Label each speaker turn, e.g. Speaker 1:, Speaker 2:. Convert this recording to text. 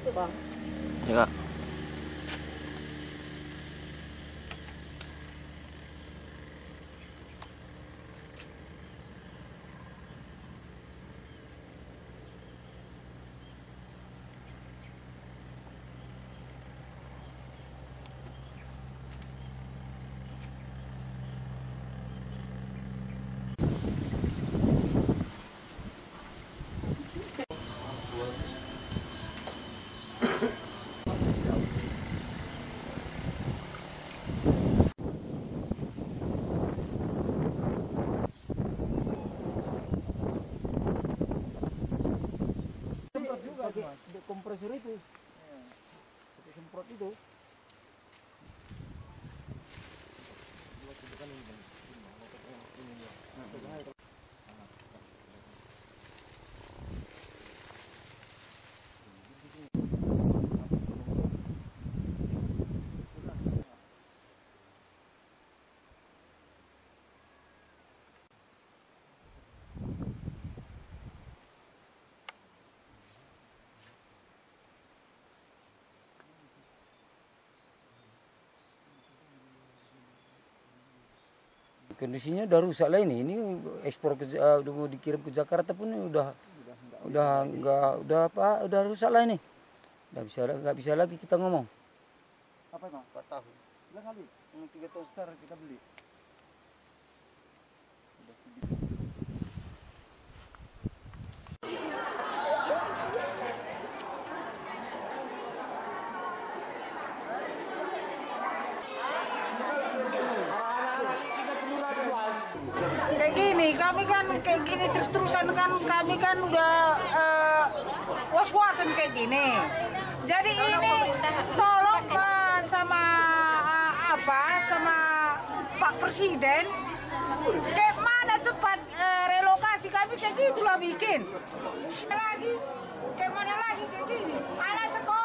Speaker 1: Bang.
Speaker 2: Ya, Kak.
Speaker 1: Semprot juga pakai kompresor itu. Pakai semprot itu. Kondisinya udah rusak lah ini. Ini ekspor ke udah mau dikirim ke Jakarta pun udah rusak lah ini. Nggak bisa lagi kita ngomong. Apa emang? 4 tahun. Bilang kali, 3 tahun sekarang kita beli.
Speaker 3: Kayak gini, kami kan kayak gini terus-terusan kan kami kan udah was-wasan kayak gini. Jadi ini tolong sama sama Pak Presiden, kayak mana cepat relokasi kami kayak gitulah bikin. Lagi, kayak mana lagi kayak gini, anak sekolah.